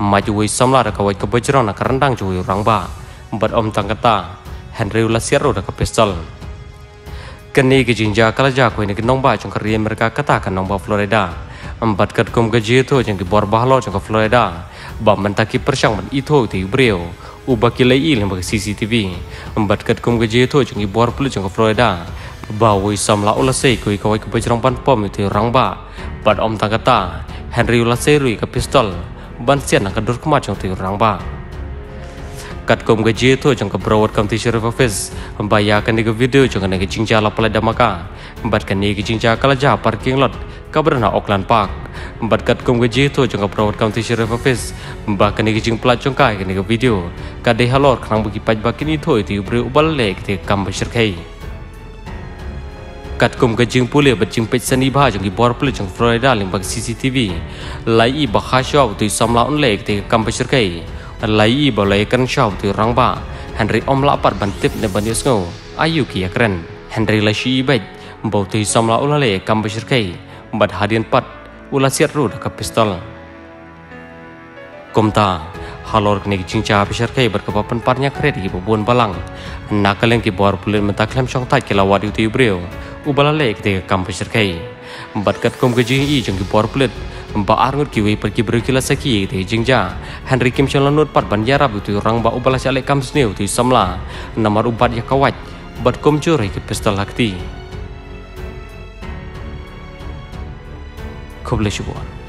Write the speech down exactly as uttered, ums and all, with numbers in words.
maju samla da kawai ke bajrang na kerendang cuy rangba bat om tangkata Henry Lasiro da ke pistol kini ke jinja kalaja ko ini ke nongba jong kariye mereka kata kan nongba Florida empat kat kum gaji itu jong ke bor bahlo jong ke Florida ba mentaki persyang ban itu ti breo uba kilai il bagi C C T V empat kat kum gaji itu jong ke bor pulu jong ke Florida ba woi samla ulasei ko kawai ke bajrang pan pom itu rangba bat om tangkata Henry Lasiro ke pistol ban sian nak dur kemat jong ti rangba kat kum gaji itu jong ke Broward County Sheriff Office membayarkan ke video jong ke jingja la pala damaka empat kan ni ke jingja kalaja parking lot kabrana Oakland Park empat kat kum gaji itu jong ke Broward County Sheriff Office bahkan ni ke jing plat jong kai ke video kadai halor kang bagi paj bakin itu itu bre ubal le ke kam berserkai kat kum gajing pule bajing pej seni bah jong bor pule jong Florida ling bag C C T V lai ba khashaw tu samla on le ke kam berserkai lai ba lai kan shaw tu rangba Henry om lapar bantip ne banius ngo ayu ki akren Henry la shi baj bau tu samla ula le kam berserkai bad hadian pat ula siat ru ka pistol komta halor kini jingcha berserkai berkepapan parnya kred ki bobon balang nakaleng ki bor pule mentaklem chong tai kelawat tu breu ubala le ke kam berserkai bat kat kum gaji i jong ki bor pule ba arngut ki wei pergi berkila saki te jingja Henry Kim Chalanut pat banjara tu rang ba ubala chale kam sneu tu samla namar ubat ya kawat bat kum curi ki pistol hakti khub le shubuan